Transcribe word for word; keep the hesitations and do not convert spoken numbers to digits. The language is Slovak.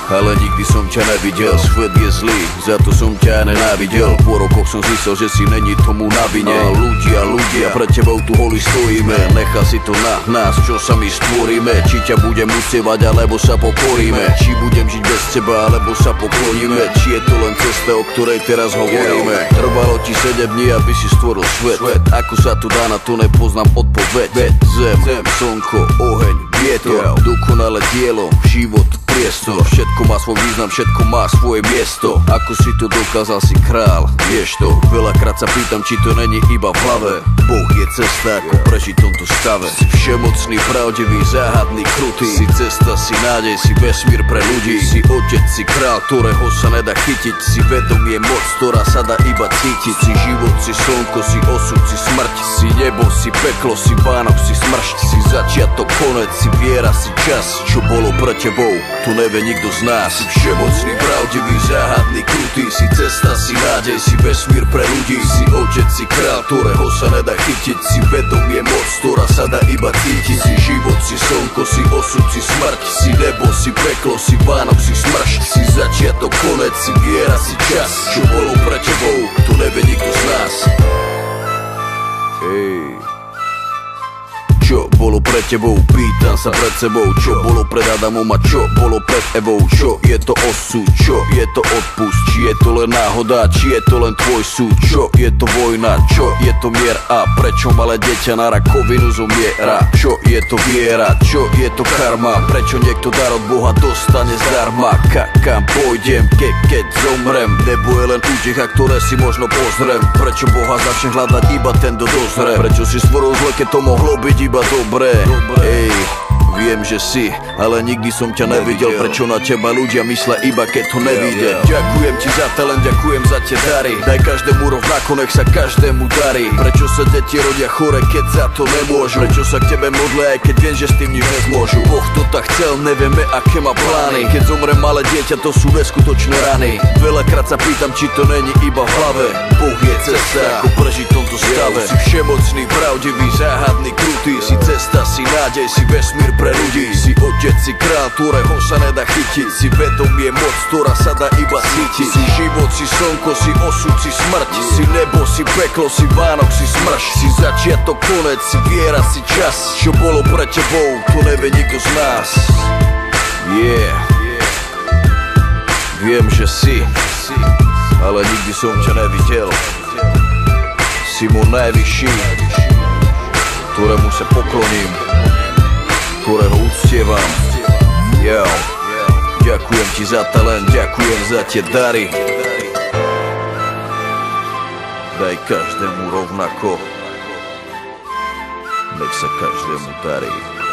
ale nikdy som ťa nevidel. Svet je zlý, za to som ťa nenávidel. Po rokoch som zistil, že si není tomu na vine. A ľudia, ľudia, pre tebou tu holi stojíme. Nechá si to na nás, čo sa my stvoríme. Či ťa budem uctievať, alebo sa pokoríme. Či budem žiť bez teba, alebo sa pokloníme. Či je to len cesta, o ktorej teraz hovoríme. Trvalo ti sedem dní, aby si stvoril svet. Ako sa tu dá, na to nepoznám odpoveď. Zem, slnko, oheň, vietor, dokonalé dielo, život, priestor. Všetko má svoj význam, všetko má svoje miesto. Ako si to dokázal, si král, vieš to. Veľakrát sa pýtam, či to není iba v hlave. Boh je cesta, ako prežiť v tomto stave. Si všemocný, pravdivý, záhadný, krutý. Si cesta, si nádej, si vesmír pre ľudí. Si otec, si král, ktorého sa nedá chytiť. Si vedomie, moc, ktorá sa dá iba cítiť. Si život, si slnko, si osud, si smrť. Si nebo, si peklo, si Vánok, si smršť. Si začiatok, konec, si viera, si čas. Čo bolo pre tebou, tu nevie nikto z nás. Si všemocný, pravdivý, záhadný, krutý. Si cesta, si nádej, si vesmír pre ľudí. Si otec, si král, ktorého sa nedá chytiť. Si vedomie, moc, ktorá sa dá iba cítiť. Si život, si slnko, si osud, si smrť. Si nebo, si peklo, si Vánok, si smršť. Si začiatok, konec, si viera, si čas. Čo bolo pre tebou, tu nevie nikto z nás. Hej. Čo bolo pred tebou, pýtam sa pred sebou. Čo bolo pred Adamom a čo bolo pred Evou. Čo je to osud, čo je to odpust. Či je to len náhoda, či je to len tvoj súd. Čo je to vojna, čo je to mier. A prečo malé dieťa na rakovinu zomiera. Čo je to viera, čo je to karma. Prečo niekto dar od Boha dostane zdarma. Ka kam pôjdem, ke keď zomrem. Nebo je len útecha, ktoré si možno pozriem. Prečo Boha začne hľadať iba ten, kto dozrie. Prečo si stvoril zle, keď to mohlo byť iba dobré, ej, viem, že si, ale nikdy som ťa nevidel. Prečo na teba ľudia myslia iba keď to nevíde. Ďakujem ti za talent, ďakujem za tie dary. Daj každému rovnako, nech sa každému darí. Prečo sa deti rodia chore, keď za to nemôžu. Prečo sa k tebe modlia, aj keď viem, že s tým nič nezmôžu. Boh to tak chcel, nevieme aké má plány. Keď zomre malé dieťa, to sú neskutočné rany. Veľakrát sa pýtam, či to není iba v hlave. Boh je cesta, ako prežiť v tomto stave. Si všemocný, pravdivý, záhadný, krutý. Si cesta, si nádej, si vesmír pre ľudí. Si otec, si král, ktorého sa nedá chytiť. Si vedomie, moc, ktorá sa dá iba cítiť. Si život, si slnko, si osud, si smrť. Si nebo, si peklo, si Vánok, si smršť. Si začiatok, konec, si viera, si čas. Čo bolo pre tebou, to nevie nikto z nás. Yeah. Viem, že si, ale nikdy som ťa nevidel. Si mu najvyšší, ktorému sa pokloním, ktorého uctievam. Yo. Ďakujem ti za talent, ďakujem za tie dary. Daj každému rovnako, nech sa každému darí.